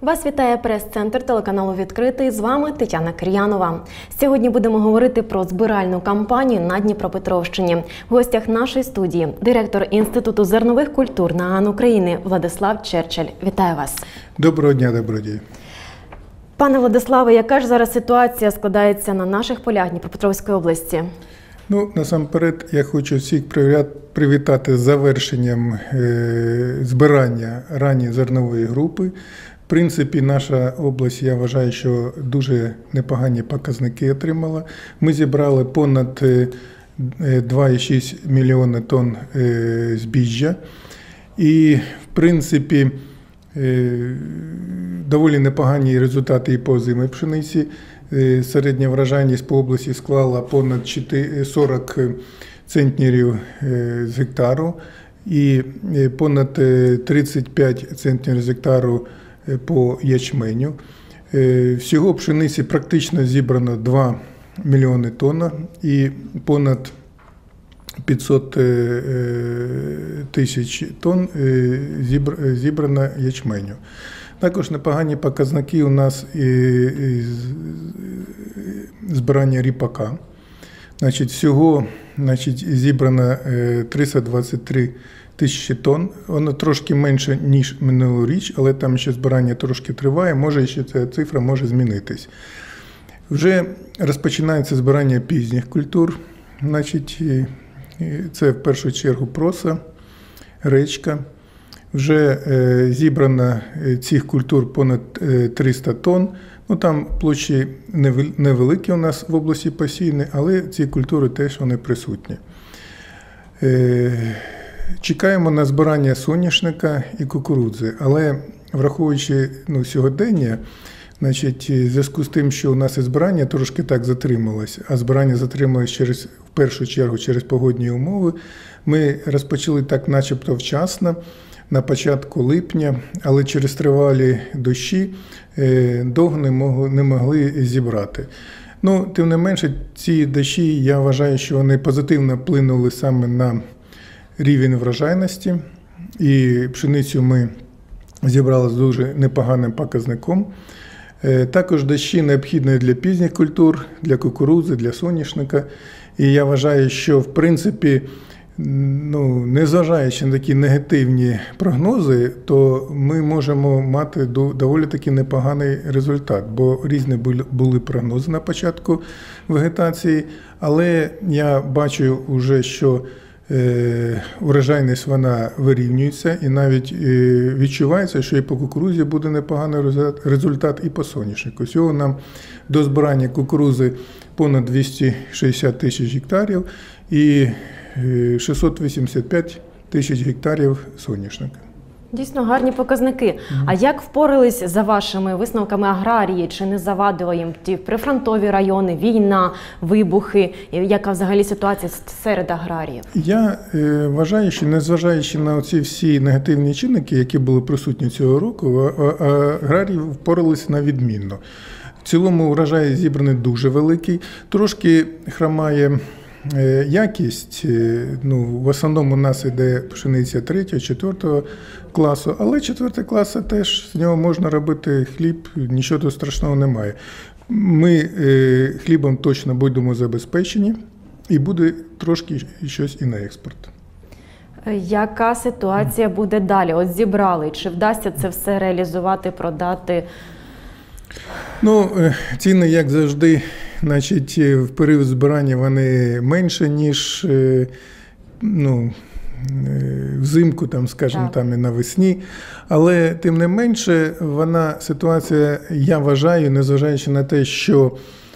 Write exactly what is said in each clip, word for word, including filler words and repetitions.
Вас вітає прес-центр телеканалу «Відкритий». З вами Тетяна Кир'янова. Сьогодні будемо говорити про збиральну кампанію на Дніпропетровщині. В гостях нашої студії директор Інституту зернових культур НААН України Владислав Черчель. Вітаю вас. Доброго дня, добродій. Пане Владиславе, яка ж зараз ситуація складається на наших полях Дніпропетровської області? Ну, насамперед, я хочу всіх привітати з завершенням е, збирання ранньої зернової групи. В принципі, наша область, я вважаю, що дуже непогані показники отримала. Ми зібрали понад два цілих шість мільйони тонн е, збіжжя. І, в принципі, е, доволі непогані результати і по озимій пшениці. Середня врожайність по області склала понад сорок центнерів з гектару і понад тридцять п'ять центнерів з гектару по ячменю. Всього пшениці практично зібрано два мільйони тонн і понад п'ятсот тисяч тонн зібрано ячменю. Також непогані показники у нас і збирання ріпака. Значить, всього значить, зібрано триста двадцять три тисячі тонн. Воно трошки менше, ніж минулоріч, але там ще збирання трошки триває, може ще ця цифра може змінитись. Вже розпочинається збирання пізніх культур. Значить, це в першу чергу проса, речка. Вже е, зібрано цих культур понад триста тонн. Ну, там площі невеликі у нас в області посійні, але ці культури теж вони присутні. Е, чекаємо на збирання соняшника і кукурудзи, але враховуючи ну, сьогодення, значить, в зв'язку з тим, що у нас і збирання трошки так затрималось, а збирання затрималось через, в першу чергу через погодні умови, ми розпочали так начебто вчасно, на початку липня, але через тривалі дощі довго не могли зібрати. Ну, тим не менше, ці дощі, я вважаю, що вони позитивно вплинули саме на рівень врожайності, і пшеницю ми зібрали з дуже непоганим показником. Також дощі необхідні для пізніх культур, для кукурудзи, для соняшника, і я вважаю, що, в принципі, ну, незважаючи на такі негативні прогнози, то ми можемо мати доволі таки непоганий результат, бо різні були прогнози на початку вегетації, але я бачу вже, що е, урожайність вона вирівнюється і навіть е, відчувається, що і по кукурудзі буде непоганий результат, і по соняшнику. Всього нам до збирання кукурудзи понад двісті шістдесят тисяч гектарів і шістсот вісімдесят п'ять тисяч гектарів соняшника. Дійсно гарні показники. Mm-hmm. А як впорались, за вашими висновками, аграрії? Чи не завадило їм ті прифронтові райони, війна, вибухи? Яка взагалі ситуація серед аграріїв? Я е, вважаю, що незважаючи на ці всі негативні чинники, які були присутні цього року, аграрії впоралися на відмінно. В цілому врожай зібраний дуже великий, трошки хромає якість, ну, в основному у нас йде пшениця третього, четвертого класу, але четвертий клас теж, з нього можна робити хліб, нічого тут страшного немає. Ми е, хлібом точно будемо забезпечені і буде трошки щось і на експорт. Яка ситуація буде далі? От зібрали, чи вдасться це все реалізувати, продати? Ну, ціни, як завжди, значить, в період збирання вони менше, ніж ну, взимку, там, скажімо, там і навесні. Але, тим не менше, вона, ситуація, я вважаю, незважаючи на те, що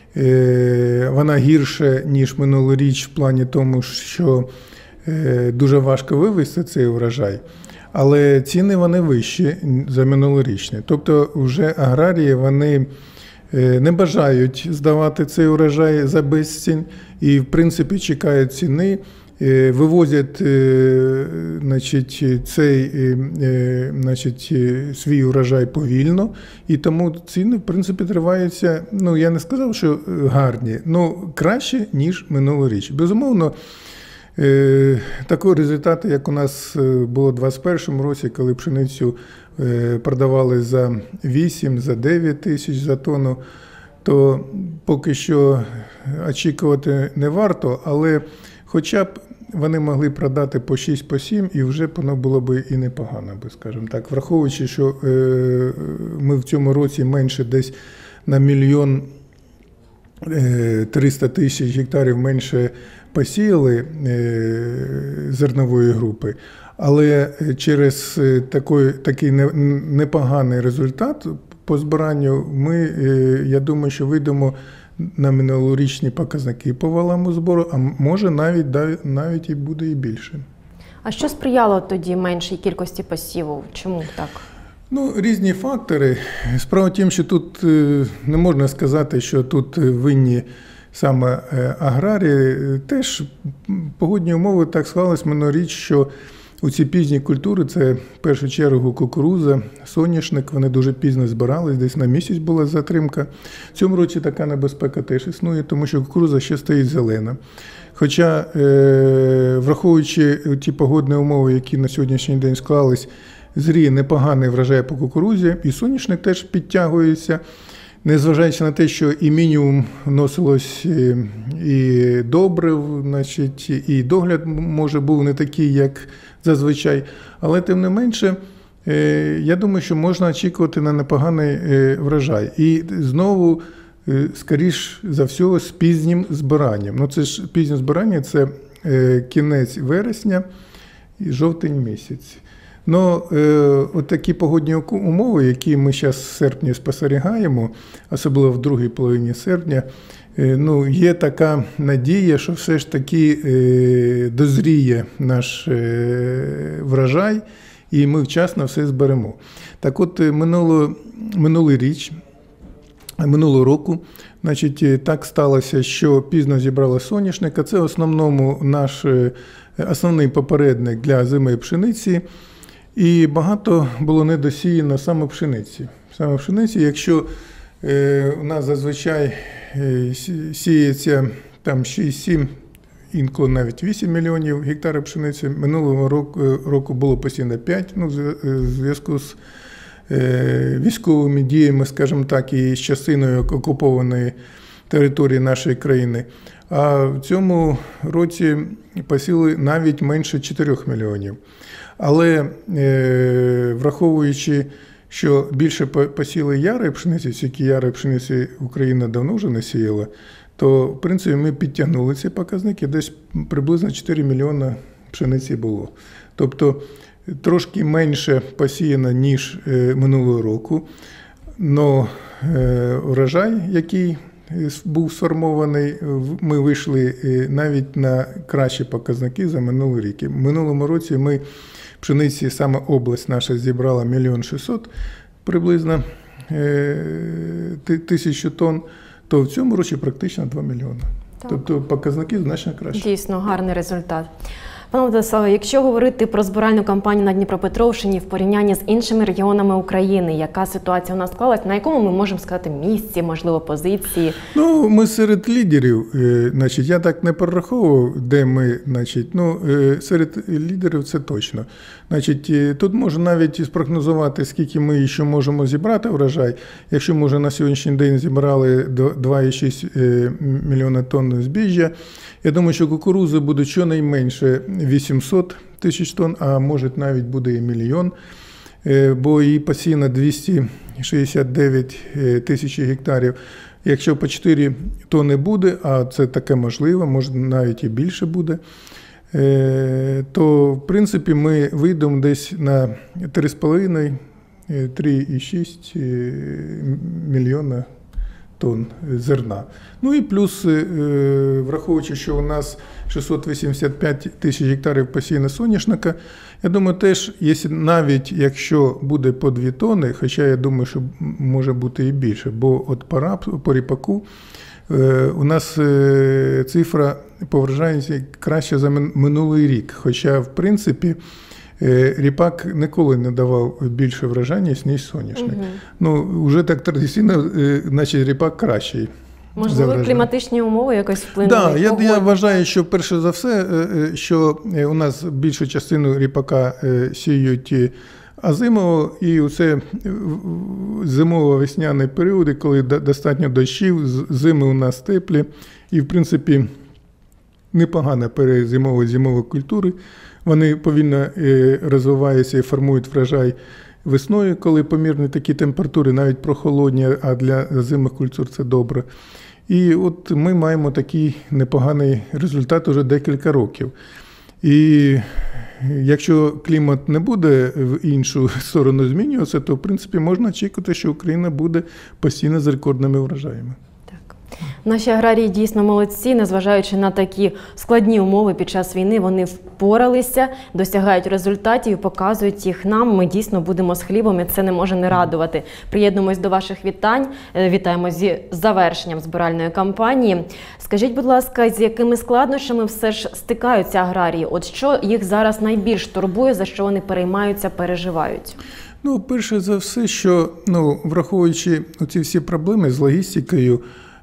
е, вона гірше, ніж минулоріч в плані тому, що е, дуже важко вивезти цей урожай. Але ціни вони вищі за минулорічні. Тобто вже аграрії вони не бажають здавати цей урожай за безцінь і, в принципі, чекають ціни, вивозять значить, цей значить, свій урожай повільно, і тому ціни, в принципі, триваються, ну, я не сказав, що гарні, але краще, ніж минулоріч. Безумовно, Е, такого результату, як у нас було в двадцять першому році, коли пшеницю е, продавали за вісім, за дев'ять тисяч за тонну, то поки що очікувати не варто, але хоча б вони могли продати по шість, по сім, і вже воно було б і непогано, скажімо так. Враховуючи, що е, ми в цьому році менше десь на мільйон триста тисяч гектарів менше посіяли е, зернової групи, але через такий, такий непоганий результат по збиранню ми, е, я думаю, що вийдемо на минулорічні показники по валовому збору, а може навіть, навіть і буде і більше. А що сприяло тоді меншій кількості посіву? Чому так? Ну, різні фактори. Справа в тім, що тут не можна сказати, що тут винні саме аграрії. Теж погодні умови так склались минулоріч, що у ці пізні культури, це в першу чергу кукурудза, соняшник, вони дуже пізно збирались, десь на місяць була затримка. В цьому році така небезпека теж існує, тому що кукурудза ще стоїть зелена. Хоча, враховуючи ті погодні умови, які на сьогоднішній день склались, зріє непоганий врожай по кукурудзі, і соняшник теж підтягується, незважаючи на те, що і мінімум вносилось і добрив, значить, і догляд, може, був не такий, як зазвичай, але тим не менше, я думаю, що можна очікувати на непоганий врожай. І знову, скоріш за все, з пізнім збиранням. Ну, це ж пізнє збирання – це кінець вересня і жовтень місяць. Ну, е, от такі погодні умови, які ми зараз в серпні спостерігаємо, особливо в другій половині серпня, е, ну, є така надія, що все ж таки е, дозріє наш е, врожай, і ми вчасно все зберемо. Так от, минуло, минулий річ, минулого року, значить, так сталося, що пізно зібрали соняшника. Це в основному наш основний попередник для озимої пшениці. І багато було недосіяно саме пшениці. Саме пшениці, якщо е, у нас зазвичай е, сіється там шість-сім, інколи навіть вісім мільйонів гектарів пшениці, минулого року, року було посіяно п'ять, ну, в зв'язку з е, військовими діями, скажімо так, і з частиною окупованої території нашої країни. А в цьому році посіли навіть менше чотирьох мільйонів. Але е, враховуючи, що більше посіли ярої пшениці, тільки ярої пшениці Україна давно вже не сіяла, то, в принципі, ми підтягнули ці показники, десь приблизно чотири мільйони пшениці було. Тобто, трошки менше посіяно, ніж е, минулого року, але е, урожай, який був сформований, ми вийшли навіть на кращі показники за минулий рік. В минулому році ми пшениці, саме область наша, зібрала мільйон шістсот приблизно тисячу тонн, то в цьому році практично два мільйони. Так. Тобто показники значно краще. Дійсно, гарний результат. Пане Владиславе, якщо говорити про збиральну кампанію на Дніпропетровщині в порівнянні з іншими регіонами України, яка ситуація у нас склалась, на якому ми можемо сказати місці, можливо, позиції? Ну, ми серед лідерів, значить, я так не перераховував, де ми, значить, ну, серед лідерів це точно. Значить, тут можна навіть спрогнозувати, скільки ми ще можемо зібрати врожай. Якщо ми вже на сьогоднішній день зібрали два цілих шість мільйона тонн збіжжя, я думаю, що кукурудзи буде щонайменше вісімсот тисяч тонн, а може навіть буде і мільйон, бо її посіяно двісті шістдесят дев'ять тисяч гектарів. Якщо по чотири тонни буде, а це таке можливо, може навіть і більше буде, то, в принципі, ми вийдемо десь на три з половиною - три цілих шість мільйона тонн зерна. Ну і плюс, враховуючи, що у нас шістсот вісімдесят п'ять тисяч гектарів посіяно соняшника, я думаю, теж, навіть якщо буде по дві тонни, хоча я думаю, що може бути і більше, бо от по, рап, по ріпаку у нас цифра по врожайності краща за минулий рік, хоча, в принципі, ріпак ніколи не давав більше врожайність, ніж соняшник. Угу. Ну, вже так традиційно, значить, ріпак кращий. Можливо, завражає. кліматичні умови якось вплинули? Да, я, Погодні? я вважаю, що перше за все, що у нас більшу частину ріпака сіють озимого, і оце зимово-весняні періоди, коли достатньо дощів, зими у нас теплі, і, в принципі, непогано перезимовують зимові культури. Вони повільно розвиваються і формують врожай весною, коли помірні такі температури, навіть прохолодні, а для зимових культур це добре. І от ми маємо такий непоганий результат уже декілька років. І якщо клімат не буде в іншу сторону змінюватися, то, в принципі, можна очікувати, що Україна буде постійно з рекордними врожаями. Наші аграрії дійсно молодці, незважаючи на такі складні умови під час війни, вони впоралися, досягають результатів і показують їх нам. Ми дійсно будемо з хлібом, і це не може не радувати. Приєднуємось до ваших вітань, вітаємо зі завершенням збиральної кампанії. Скажіть, будь ласка, з якими складнощами все ж стикаються аграрії? От що їх зараз найбільш турбує, за що вони переймаються, переживають? Ну, перше за все, що, ну, враховуючи ці всі проблеми з логістикою,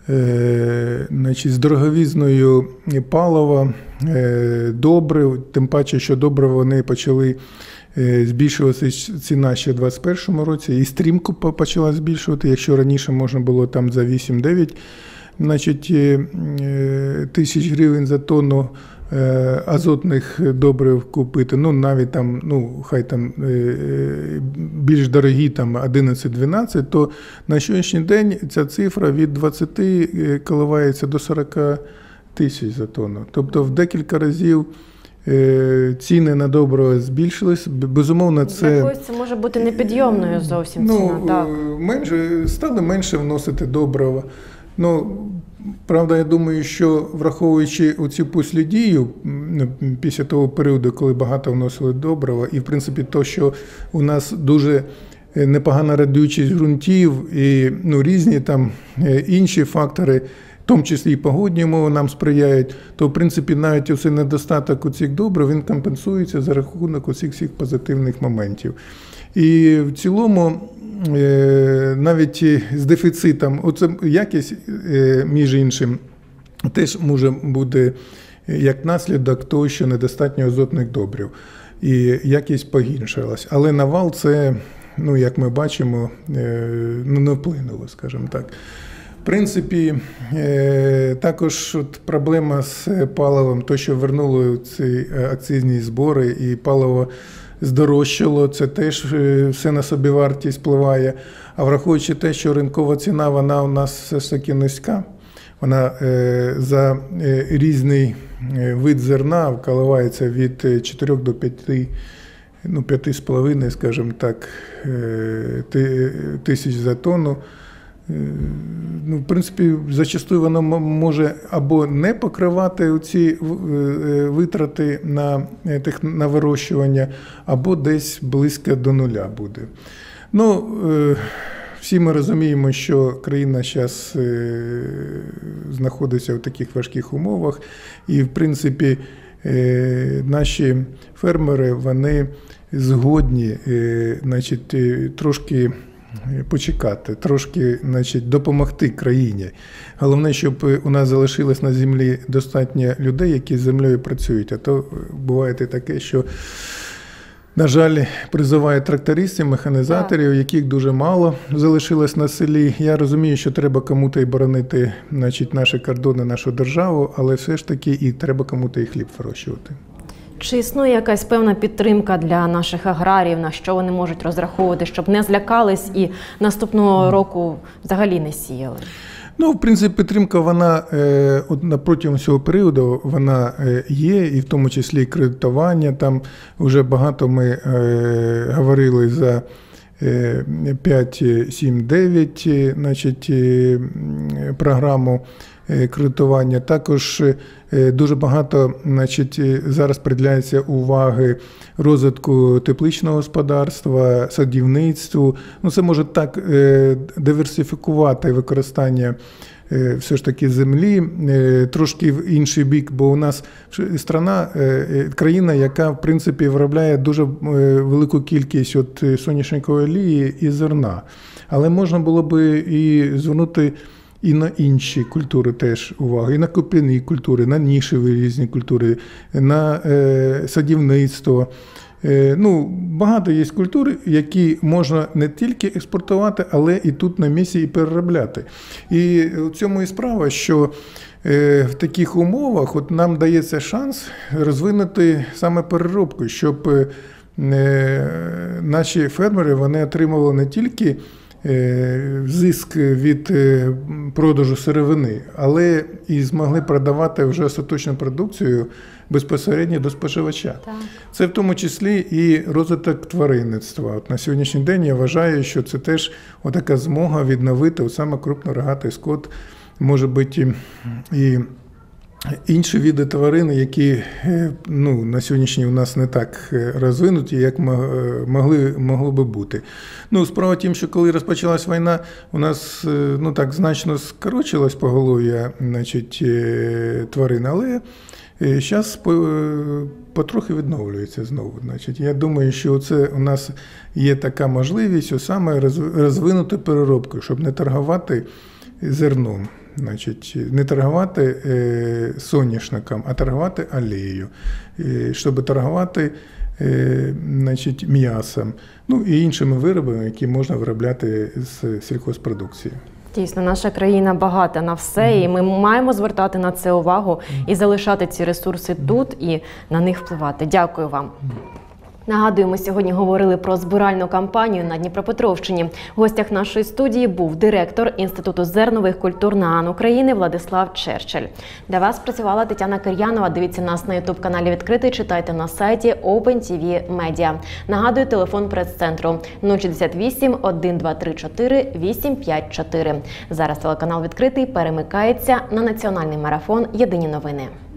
Е, значить, з дороговізною палива, е, добрив, тим паче, що добрива вони почали е, збільшуватися ціна ще в двадцять першому році, і стрімко почала збільшувати, якщо раніше можна було там за вісім-дев'ять значить, е, тисяч гривень за тонну е, азотних добрив купити, ну навіть там, ну хай там е, більш дорогі, там одинадцять-дванадцять, то на сьогоднішній день ця цифра від двадцяти коливається до сорока тисяч за тонну. Тобто в декілька разів е, ціни на добрива збільшились. Безумовно, це... Якось це може бути непідйомною зовсім ну, ціна, так? Менше, стали менше вносити добрива. Ну, правда, я думаю, що враховуючи оцю послідію, після того періоду, коли багато вносили добрива, і, в принципі, то, що у нас дуже непогана радіючість ґрунтів і ну, різні там інші фактори, в тому числі і погодні умови нам сприяють, то, в принципі, навіть оцей недостаток у цих добрив, він компенсується за рахунок усіх всіх позитивних моментів. І в цілому, навіть з дефіцитом, оце якість, між іншим, теж може бути як наслідок того, що недостатньо азотних добрив. І якість погіршилась. Але навал це, ну, як ми бачимо, ну, не вплинуло, скажімо так. В принципі, також от проблема з паливом, то, що вернули ці акцизні збори і паливо здорожчало, це теж все на собівартість впливає. А враховуючи те, що ринкова ціна, вона у нас все ж таки низька, вона е, за е, різний вид зерна коливається від чотирьох до п'яти, ну п'яти з половиною, скажімо так, е, тисяч за тонну. Ну, в принципі, зачастую воно може або не покривати ці витрати на, на вирощування, або десь близько до нуля буде. Ну, всі ми розуміємо, що країна зараз знаходиться в таких важких умовах, і, в принципі, наші фермери, вони згодні, значить, трошки почекати, трошки, значить, допомогти країні. Головне, щоб у нас залишилось на землі достатньо людей, які з землею працюють. А то буває таке, що, на жаль, призивають трактористів, механізаторів, яких дуже мало залишилось на селі. Я розумію, що треба кому-то і боронити, значить, наші кордони, нашу державу, але все ж таки і треба кому-то і хліб вирощувати. Чи існує якась певна підтримка для наших аграріїв, на що вони можуть розраховувати, щоб не злякались і наступного року взагалі не сіяли? Ну, в принципі, підтримка, вона от, протягом цього періоду вона є, і в тому числі і кредитування. Там вже багато ми говорили за п'ять сім дев'ять, значить, програму кредитування. Також дуже багато, значить, зараз приділяється уваги розвитку тепличного господарства, садівництву. Ну, це може так диверсифікувати використання все ж таки землі, трошки в інший бік, бо у нас страна, країна, яка, в принципі, виробляє дуже велику кількість от соняшникової олії і зерна. Але можна було би і звернути і на інші культури теж увагу, і на копійні культури, на нішеві різні культури, на е, садівництво. Е, ну, багато є культур, які можна не тільки експортувати, але і тут на місці і переробляти. І в цьому і справа, що е, в таких умовах от нам дається шанс розвинути саме переробку, щоб е, наші фермери вони отримували не тільки зиск від продажу сировини, але і змогли продавати вже остаточну продукцію безпосередньо до споживача. Так. Це в тому числі і розвиток тваринництва. От на сьогоднішній день я вважаю, що це теж така змога відновити от саме крупнорогатий скот, може бути і інші види тварин, які ну, на сьогоднішній у нас не так розвинуті, як могли, могло би бути. Ну, справа в тім, що коли розпочалась війна, у нас ну, так значно скорочилось поголов'я, значить, тварин, але зараз потрохи відновлюється знову. Значить, я думаю, що це у нас є така можливість саме розвинути переробку, щоб не торгувати зерном. Значить, не торгувати е, соняшником, а торгувати олією, е, щоб торгувати е, значить, м'ясом, ну і іншими виробами, які можна виробляти з сільхозпродукції. Дійсно, наша країна багата на все, mm-hmm. і ми маємо звертати на це увагу mm-hmm. і залишати ці ресурси mm-hmm. тут і на них впливати. Дякую вам. Mm-hmm. Нагадую, ми сьогодні говорили про збиральну кампанію на Дніпропетровщині. В гостях нашої студії був директор Інституту зернових культур НААН України Владислав Черчель. Для вас працювала Тетяна Кир'янова. Дивіться нас на ютуб-каналі «Відкритий», читайте на сайті Open ті ві Media. Нагадую, телефон прес-центру нуль шістдесят вісім, один два три чотири, вісім п'ять чотири. Зараз телеканал «Відкритий» перемикається на національний марафон «Єдині новини».